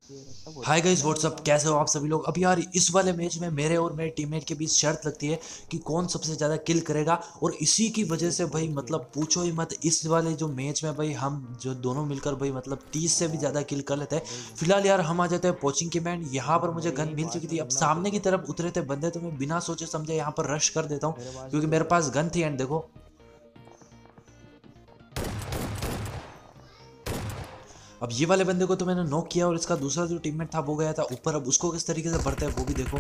Hi guys what's up, कैसे हो आप सभी लोग। अब यार इस वाले मैच में मेरे और मेरे टीममेट के बीच शर्त लगती है कि कौन सबसे ज़्यादा किल करेगा। और इसी की वजह से भाई मतलब पूछो ही मत, इस वाले जो मैच में भाई हम जो दोनों मिलकर भाई मतलब 30 से भी ज़्यादा किल कर लेते हैं। फिलहाल यार हम आ जाते हैं पोचिंग के मैन। यहाँ पर मुझे गन मिल चुकी थी, अब सामने की तरफ उतरे थे बंदे तो मैं बिना सोचे समझे यहाँ पर रश कर देता हूँ क्योंकि मेरे पास गन थी। एंड देखो अब ये वाले बंदे को तो मैंने नॉक किया और इसका दूसरा जो टीममेट था वो गया था ऊपर। अब उसको किस तरीके से भरते हैं वो भी देखो।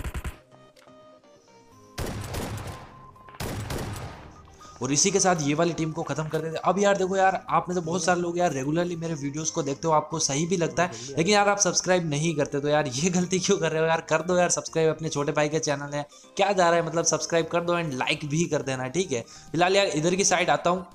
और इसी के साथ ये वाली टीम को खत्म कर देते। अब यार देखो यार, आप में से बहुत सारे लोग यार रेगुलरली मेरे वीडियोस को देखते हो, आपको सही भी लगता है, लेकिन यार आप सब्सक्राइब नहीं करते। तो यार ये गलती क्यों कर रहे हो यार, कर दो यार सब्सक्राइब, अपने छोटे भाई का चैनल है, क्या जा रहा है, मतलब सब्सक्राइब कर दो एंड लाइक भी कर देना, ठीक है। फिलहाल यार इधर की साइड आता हूँ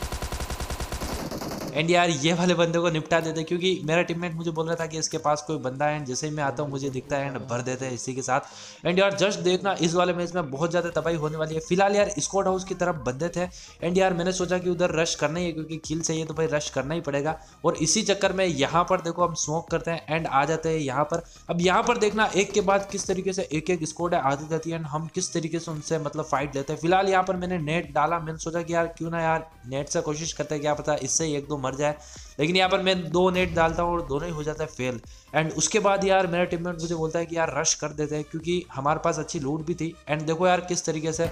एंड यार ये वाले बंदे को निपटा देते क्योंकि मेरा टीममेट मुझे बोल रहा था कि इसके पास कोई बंदा है। एंड जैसे ही मैं आता हूँ मुझे दिखता है एंड भर देते हैं इसी के साथ। एंड यार जस्ट देखना इस वाले मैच में बहुत ज़्यादा तबाही होने वाली है। फिलहाल यार स्क्वाड हाउस की तरफ बंदे थे एंड यार मैंने सोचा कि उधर रश करना ही है क्योंकि किल चाहिए तो भाई रश करना ही पड़ेगा। और इसी चक्कर में यहाँ पर देखो हम स्मोक करते हैं एंड आ जाते हैं यहाँ पर। अब यहाँ पर देखना एक के बाद किस तरीके से एक एक स्क्वाड आती जाती है एंड हम किस तरीके से उनसे मतलब फाइट लेते हैं। फिलहाल यहाँ पर मैंने नेट डाला, मैंने सोचा कि यार क्यों ना यार नेट से कोशिश करते हैं, क्या पता इससे ही एक दो मर जाए। लेकिन यहाँ पर मैं दो नेट डालता हूँ और दोनों ही हो जाता है फेल। एंड उसके बाद यार मेरा टीममेट मुझे बोलता है कि यार रश कर देते हैं क्योंकि हमारे पास अच्छी लूट भी थी। एंड देखो यार किस तरीके से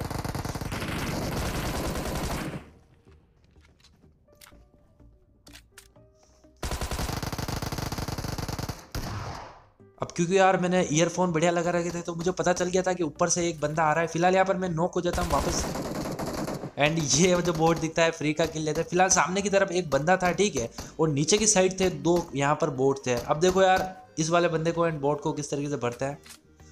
अब क्योंकि यार मैंने ईयरफोन बढ़िया लगा रखे थे तो मुझे पता चल गया था कि ऊपर से एक बंदा आ रहा है। फिलहाल यहाँ पर मैं नॉक हो जाता हूँ वापस। एंड ये जो बोर्ड दिखता है फ्री का किल लेते हैं। फिलहाल सामने की तरफ एक बंदा था, ठीक है, और नीचे की साइड थे दो यहाँ पर बोर्ड थे। अब देखो यार इस वाले बंदे को एंड बोर्ड को किस तरीके से भरता है।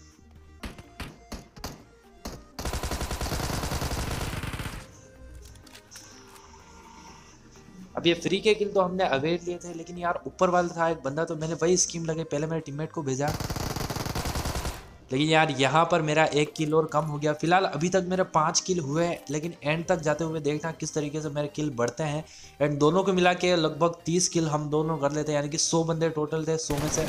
अब ये फ्री के किल तो हमने अवेट लिए थे, लेकिन यार ऊपर वाला था एक बंदा तो मैंने वही स्कीम लगाई, पहले मेरे टीममेट को भेजा। लेकिन यार यहाँ पर मेरा एक किल और कम हो गया। फिलहाल अभी तक मेरे 5 किल हुए हैं, लेकिन एंड तक जाते हुए देखना किस तरीके से मेरे किल बढ़ते हैं। एंड दोनों को मिला के लगभग 30 किल हम दोनों कर लेते हैं, यानी कि 100 बंदे टोटल थे, 100 में से।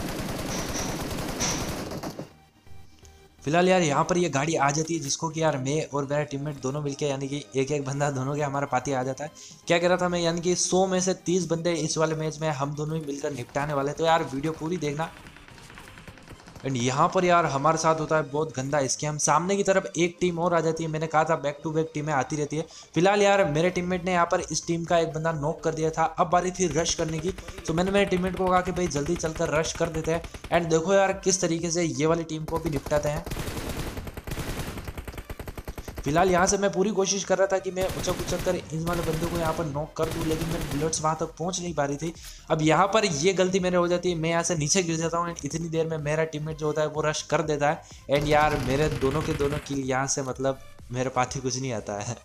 फिलहाल यार यहाँ पर ये गाड़ी आ जाती है जिसको कि यार मैं और मेरा टीममेट दोनों मिलके यानी कि एक एक बंदा दोनों के हमारा पाती आ जाता है। क्या कह रहा था मैं, यानी कि 100 में से 30 बंदे इस वाले मैच में हम दोनों ही मिलकर निपटाने वाले। तो यार वीडियो पूरी देखना। एंड यहाँ पर यार हमारे साथ होता है बहुत गंदा स्कैम, सामने की तरफ एक टीम और आ जाती है। मैंने कहा था बैक टू बैक टीमें आती रहती है। फिलहाल यार मेरे टीममेट ने यहाँ पर इस टीम का एक बंदा नॉक कर दिया था, अब बारी थी रश करने की। तो मैंने मेरे टीममेट को कहा कि भाई जल्दी चलकर रश कर देते हैं। एंड देखो यार किस तरीके से ये वाली टीम को भी निपटाते हैं। फिलहाल यहाँ से मैं पूरी कोशिश कर रहा था कि मैं उछक उछक कर इन वाले बंदे को यहाँ पर नॉक कर दूँ, लेकिन मेरी बुलेट्स वहाँ तक पहुँच नहीं पा रही थी। अब यहाँ पर ये गलती मेरे हो जाती है, मैं यहाँ से नीचे गिर जाता हूँ एंड इतनी देर में मेरा टीममेट जो होता है वो रश कर देता है। एंड यार मेरे दोनों के दोनों किल यहाँ से मतलब मेरे पास ही कुछ नहीं आता है।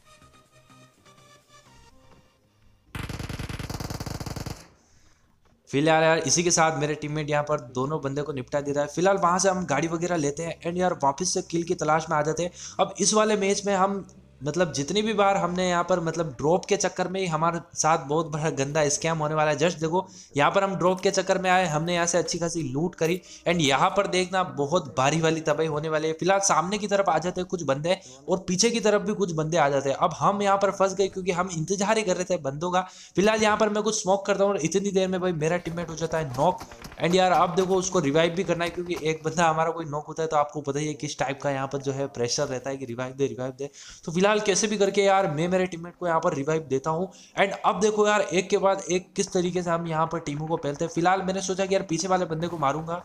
फिलहाल यार इसी के साथ मेरे टीममेट यहाँ पर दोनों बंदे को निपटा देता है। फिलहाल वहां से हम गाड़ी वगैरह लेते हैं एंड यार वापस से किल की तलाश में आ जाते हैं। अब इस वाले मैच में हम मतलब जितनी भी बार हमने यहाँ पर मतलब ड्रॉप के चक्कर में ही हमारे साथ बहुत बड़ा गंदा स्कैम होने वाला है। जस्ट देखो यहाँ पर हम ड्रॉप के चक्कर में आए, हमने यहाँ से अच्छी खासी लूट करी एंड यहाँ पर देखना बहुत भारी वाली तबाही होने वाली है। फिलहाल सामने की तरफ आ जाते हैं कुछ बंदे और पीछे की तरफ भी कुछ बंदे आ जाते हैं। अब हम यहाँ पर फंस गए क्योंकि हम इंतजार ही कर रहे थे बंदों का। फिलहाल यहाँ पर मैं कुछ स्मोक करता हूँ और इतनी देर में भाई मेरा टीममेट हो जाता है नॉक। एंड यार अब देखो उसको रिवाइव भी करना है क्योंकि एक बंदा हमारा कोई नॉक होता है तो आपको पता ही है किस टाइप का यहाँ पर जो है प्रेशर रहता है कि रिवाइव दे रिवाइव दे। तो फिलहाल कैसे भी करके यार मैं मेरे टीममेट को यहाँ पर रिवाइव देता हूँ। एंड अब देखो यार एक के बाद एक किस तरीके से हम यहाँ पर टीमों को पहलते हैं। फिलहाल मैंने सोचा कि यार पीछे वाले बंदे को मारूंगा।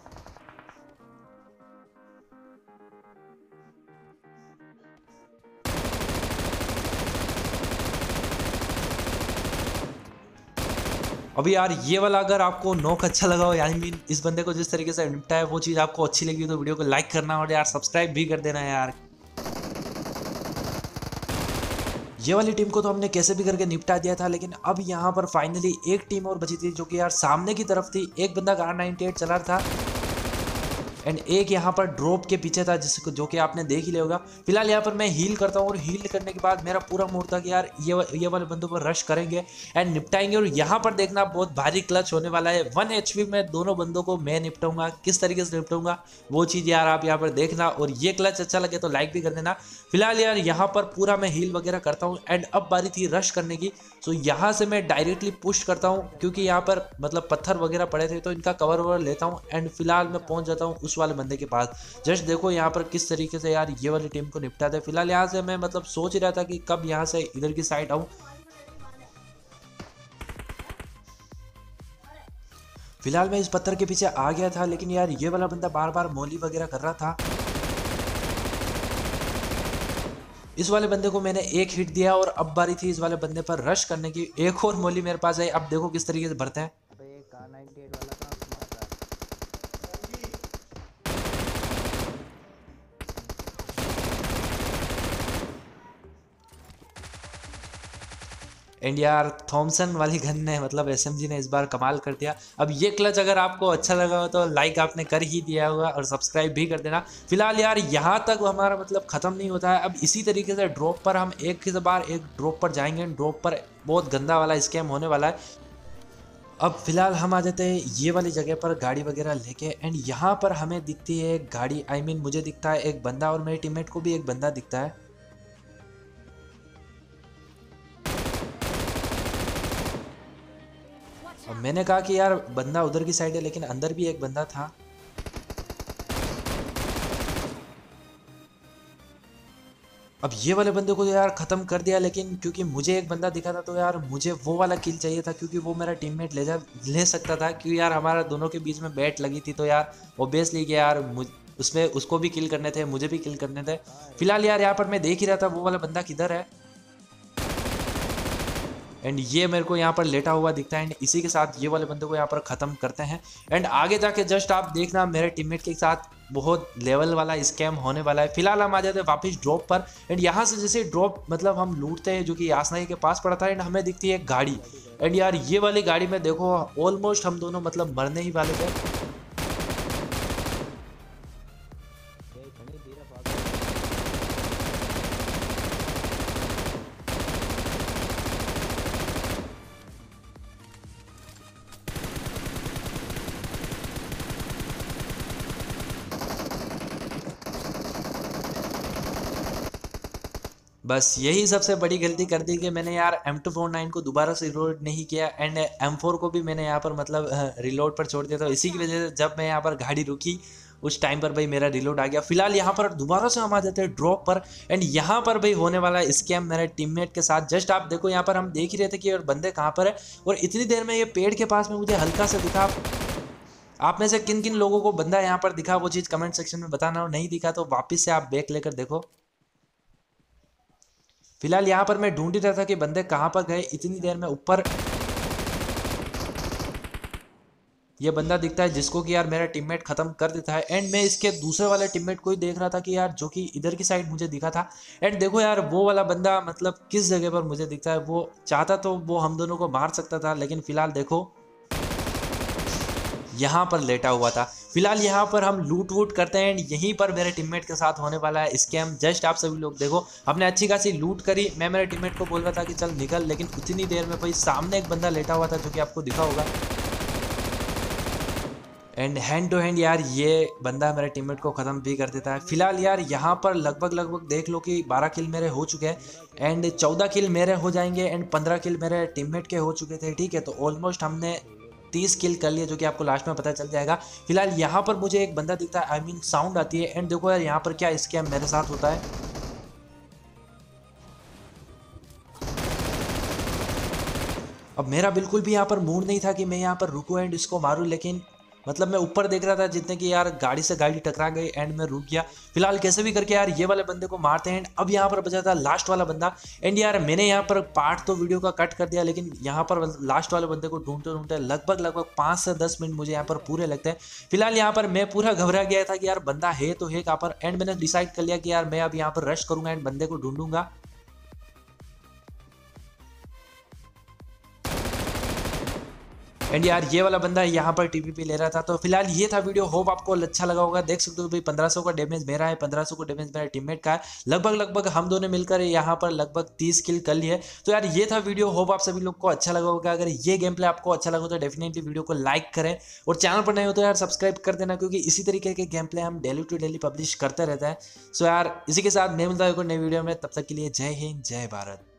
अभी यार ये वाला अगर आपको नॉक अच्छा लगा हो, यानी मीन इस बंदे को जिस तरीके से निपटा है वो चीज़ आपको अच्छी लगी तो वीडियो को लाइक करना और यार सब्सक्राइब भी कर देना यार। ये वाली टीम को तो हमने कैसे भी करके निपटा दिया था, लेकिन अब यहाँ पर फाइनली एक टीम और बची थी जो कि यार सामने की तरफ थी। एक बंदा कार 98 चला रहा था एंड एक यहाँ पर ड्रॉप के पीछे था जिसको जो कि आपने देख ही लिया होगा। फिलहाल यहाँ पर मैं हील करता हूँ और हील करने के बाद मेरा पूरा मूड था कि यार ये वाले बंदों पर रश करेंगे एंड निपटाएंगे। और यहाँ पर देखना बहुत भारी क्लच होने वाला है। 1 HP में दोनों बंदों को मैं निपटाऊंगा। किस तरीके से निपटाऊंगा वो चीज़ यार आप यहाँ पर देखना, और ये क्लच अच्छा लगे तो लाइक भी कर देना। फिलहाल यार यहाँ पर पूरा मैं हील वगैरह करता हूँ एंड अब बारी थी रश करने की। सो यहाँ से मैं डायरेक्टली पुश करता हूँ क्योंकि यहाँ पर मतलब पत्थर वगैरह पड़े थे तो इनका कवर ववर लेता हूँ एंड फिलहाल मैं पहुँच जाता हूँ उस वाले बंदे के पास। जस्ट देखो यहाँ पर किस तरीके से यार ये वाली टीम को निपटाते हैं। फिलहाल यहाँ से मैं मतलब सोच ही रहा था कि कब यहाँ से इधर की साइड आऊँ। फिलहाल मैं इस पत्थर के पीछे आ गया था लेकिन यार ये वाला बंदा बार बार मोली वगैरह कर रहा था। इस वाले बंदे को मैंने एक हिट दिया और अब बारी थी इस वाले बंदे पर रश करने की। एक और मोली मेरे पास आई। अब देखो किस तरीके से भरते हैं। एंड यार थॉमसन वाली गन ने मतलब एसएमजी ने इस बार कमाल कर दिया। अब ये क्लच अगर आपको अच्छा लगा हो तो लाइक आपने कर ही दिया होगा और सब्सक्राइब भी कर देना। फिलहाल यार यहाँ तक हमारा मतलब ख़त्म नहीं होता है। अब इसी तरीके से ड्रॉप पर हम एक के बार एक ड्रॉप पर जाएंगे। ड्रॉप पर बहुत गंदा वाला स्कैम होने वाला है। अब फिलहाल हम आ जाते हैं ये वाली जगह पर गाड़ी वगैरह लेके एंड यहाँ पर हमें दिखती है एक गाड़ी। आई मीन मुझे दिखता है एक बंदा और मेरे टीममेट को भी एक बंदा दिखता है। अब मैंने कहा कि यार बंदा उधर की साइड है लेकिन अंदर भी एक बंदा था। अब ये वाले बंदे को तो यार ख़त्म कर दिया लेकिन क्योंकि मुझे एक बंदा दिखा था तो यार मुझे वो वाला किल चाहिए था क्योंकि वो मेरा टीममेट ले सकता था। क्योंकि यार हमारा दोनों के बीच में बैट लगी थी तो यार ऑब्वियसली कि यार उसमें उसको भी किल करने थे, मुझे भी किल करने थे। फिलहाल यार यहाँ पर मैं देख ही रहा था वो वाला बंदा किधर है एंड ये मेरे को यहाँ पर लेटा हुआ दिखता है एंड इसी के साथ ये वाले बंदे को यहाँ पर ख़त्म करते हैं। एंड आगे जाके जस्ट आप देखना मेरे टीममेट के साथ बहुत लेवल वाला स्कैम होने वाला है। फिलहाल हम आ जाते हैं वापस ड्रॉप पर एंड यहाँ से जैसे ड्रॉप मतलब हम लूटते हैं जो कि यासनाई के पास पड़ा था एंड हमें दिखती है एक गाड़ी। एंड यार ये वाली गाड़ी में देखो ऑलमोस्ट हम दोनों मतलब मरने ही वाले थे। बस यही सबसे बड़ी गलती कर दी कि मैंने यार M249 को दोबारा से रिलोड नहीं किया एंड M4 को भी मैंने यहाँ पर मतलब रिलोड पर छोड़ दिया। तो इसी की वजह से जब मैं यहाँ पर गाड़ी रुकी उस टाइम पर भाई मेरा रिलोड आ गया। फिलहाल यहाँ पर दोबारा से हम आ जाते हैं ड्रॉप पर एंड यहाँ पर भाई होने वाला है स्कैम मेरे टीममेट के साथ। जस्ट आप देखो यहाँ पर हम देख ही रहे थे कि और बंदे कहाँ पर है और इतनी देर में ये पेड़ के पास में मुझे हल्का सा दिखा। आप में से किन किन लोगों को बंदा यहाँ पर दिखा वो चीज़ कमेंट सेक्शन में बताना, और नहीं दिखा तो वापिस से आप बैक लेकर देखो। फिलहाल यहाँ पर मैं ढूंढ ही रहा था कि बंदे कहाँ पर गए। इतनी देर में ऊपर ये बंदा दिखता है जिसको कि यार मेरा टीममेट खत्म कर देता है एंड मैं इसके दूसरे वाले टीममेट को ही देख रहा था कि यार जो कि इधर की साइड मुझे दिखा था। एंड देखो यार वो वाला बंदा मतलब किस जगह पर मुझे दिखता है। वो चाहता तो वो हम दोनों को मार सकता था लेकिन फिलहाल देखो यहाँ पर लेटा हुआ था। फिलहाल यहाँ पर हम लूट वूट करते हैं एंड यहीं पर मेरे टीममेट के साथ होने वाला है स्कैम। जस्ट आप सभी लोग देखो हमने अच्छी खासी लूट करी। मैं मेरे टीममेट को बोल रहा था कि चल निकल, लेकिन उतनी देर में भाई सामने एक बंदा लेटा हुआ था जो कि आपको दिखा होगा एंड हैंड टू हैंड यार ये बंदा मेरे टीममेट को ख़त्म भी कर देता है। फिलहाल यार यहाँ पर लगभग देख लो कि 12 किल मेरे हो चुके हैं एंड 14 किल मेरे हो जाएंगे एंड 15 किल मेरे टीममेट के हो चुके थे। ठीक है, तो ऑलमोस्ट हमने 30 किल कर लिए जो कि आपको लास्ट में पता चल जाएगा। फिलहाल यहाँ पर मुझे एक बंदा दिखता है, आई मीन साउंड आती है एंड देखो यार यहाँ पर क्या स्कैम मेरे साथ होता है। अब मेरा बिल्कुल भी यहाँ पर मूड नहीं था कि मैं यहाँ पर रुकूं एंड इसको मारूं, लेकिन मतलब मैं ऊपर देख रहा था जितने कि यार गाड़ी से गाड़ी टकरा गई एंड मैं रुक गया। फिलहाल कैसे भी करके यार ये वाले बंदे को मारते हैं। अब यहाँ पर बचा था लास्ट वाला बंदा एंड यार मैंने यहाँ पर पार्ट तो वीडियो का कट कर दिया, लेकिन यहाँ पर लास्ट वाले बंदे को ढूंढते ढूंढते लगभग 5 से 10 मिनट मुझे यहाँ पर पूरे लगते हैं। फिलहाल यहाँ पर मैं पूरा घबरा गया था कि यार बंदा है तो है कहाँ पर, एंड मैंने डिसाइड कर लिया कि यार मैं अब यहाँ पर रश करूंगा एंड बंदे को ढूंढूंगा। एंड यार ये वाला बंदा यहाँ पर टीपीपी ले रहा था। तो फिलहाल ये था वीडियो, होप आपको अच्छा लगा होगा। देख सकते हो भाई 1500 का डैमेज मेरा है, 1500 का डैमेज मेरा टीममेट का है। लगभग हम दोनों मिलकर यहाँ पर लगभग 30 किल कर लिए। तो यार ये था वीडियो, होप आप सभी लोग को अच्छा लगा होगा। अगर ये गेम प्ले आपको अच्छा लगा तो डेफिनेटली वीडियो को लाइक करें और चैनल पर नए हो तो यार सब्सक्राइब कर देना, क्योंकि इसी तरीके के गेम प्ले हम डेली टू डेली पब्लिश करते रहते हैं। सो यार इसी के साथ मैं मिलता हूँ नई वीडियो में, तब तक के लिए जय हिंद जय भारत।